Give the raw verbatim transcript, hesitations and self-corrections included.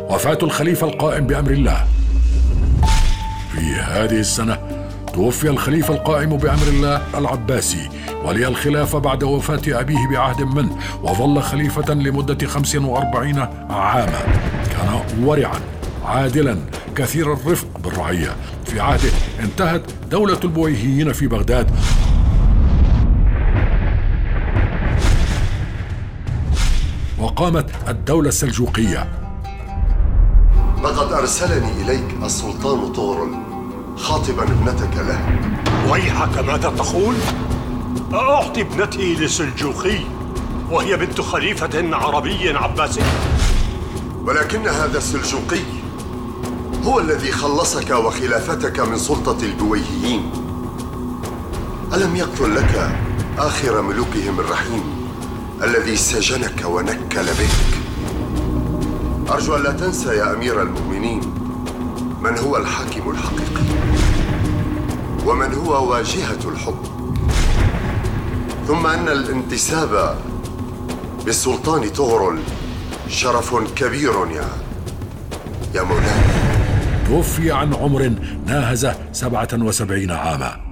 وفاة الخليفة القائم بأمر الله. في هذه السنة توفي الخليفة القائم بأمر الله العباسي ولي الخلافة بعد وفاة أبيه بعهد منه، وظل خليفة لمدة خمس وأربعين عاما. كان ورعا عادلا كثير الرفق بالرعية. في عهده انتهت دولة البويهيين في بغداد، وقامت الدولة السلجوقية. لقد أرسلني إليك السلطان طغرل خاطبا ابنتك له. ويحك، ماذا تقول؟ أعطي ابنتي لسلجوقي وهي بنت خليفة عربي عباسي؟ ولكن هذا السلجوقي هو الذي خلصك وخلافتك من سلطة البويهيين. ألم يقتل لك آخر ملوكهم الرحيم الذي سجنك ونكل بك؟ أرجو أن لا تنسى يا أمير المؤمنين من هو الحاكم الحقيقي ومن هو واجهة الحكم، ثم أن الانتساب بالسلطان طغرل شرف كبير يا يا مولاي. توفي عن عمر ناهز سبعة وسبعين عاما.